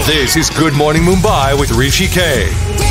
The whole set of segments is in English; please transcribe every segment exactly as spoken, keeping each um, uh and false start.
This is Good Morning Mumbai with Hrishi K.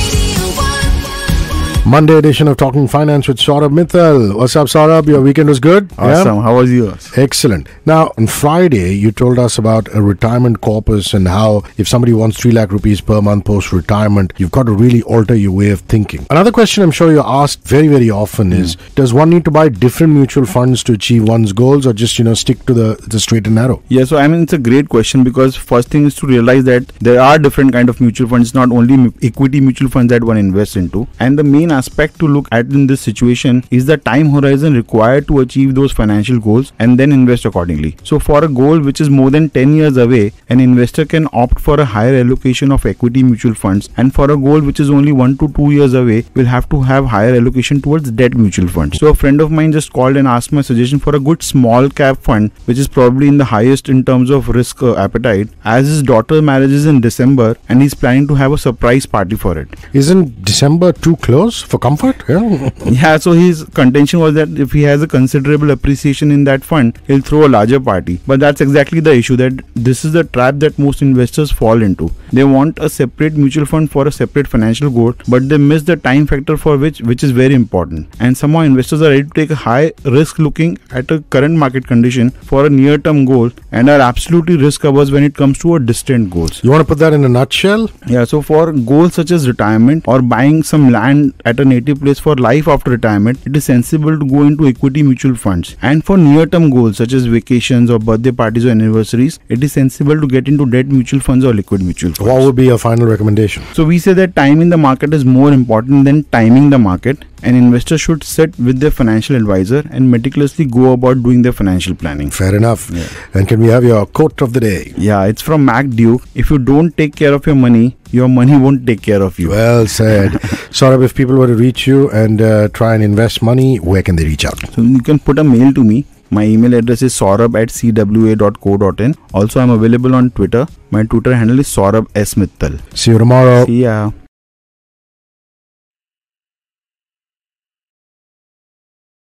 Monday edition of Talking Finance with Saurabh Mittal. What's up, Saurabh? Your weekend was good? Awesome. Yeah? How was yours? Excellent. Now, on Friday, you told us about a retirement corpus and how if somebody wants three lakh rupees per month post-retirement, you've got to really alter your way of thinking. Another question I'm sure you're asked very, very often mm. is, does one need to buy different mutual funds to achieve one's goals or just, you know, stick to the, the straight and narrow? Yeah, so I mean, it's a great question because first thing is to realize that there are different kind of mutual funds, not only equity mutual funds that one invests into. And the main aspect to look at in this situation is the time horizon required to achieve those financial goals and then invest accordingly. So for a goal which is more than ten years away, an investor can opt for a higher allocation of equity mutual funds, and for a goal which is only one to two years away, will have to have higher allocation towards debt mutual funds. So a friend of mine just called and asked my suggestion for a good small cap fund which is probably in the highest in terms of risk uh, appetite, as his daughter's marriage is in December and he's planning to have a surprise party for it. Isn't December too close for comfort? Yeah. yeah, so his contention was that if he has a considerable appreciation in that fund, he'll throw a larger party. But that's exactly the issue, that this is the trap that most investors fall into. They want a separate mutual fund for a separate financial goal, but they miss the time factor for which which is very important. And somehow investors are ready to take a high risk looking at a current market condition for a near-term goal and are absolutely risk averse when it comes to a distant goals. You want to put that in a nutshell? Yeah, so for goals such as retirement or buying some land at a native place for life after retirement, it is sensible to go into equity mutual funds. And for near-term goals such as vacations or birthday parties or anniversaries, it is sensible to get into debt mutual funds or liquid mutual funds. What would be your final recommendation? So we say that timing the market is more important than timing the market. An investor should sit with their financial advisor and meticulously go about doing their financial planning. Fair enough. Yeah. And can we have your quote of the day? Yeah, it's from Mac Duke. If you don't take care of your money, your money won't take care of you. Well said. Saurabh, if people were to reach you and uh, try and invest money, where can they reach out? So you can put a mail to me. My email address is saurabh at c w a dot co dot in. Also, I'm available on Twitter. My Twitter handle is Saurabh S. Mittal. See you tomorrow. See ya.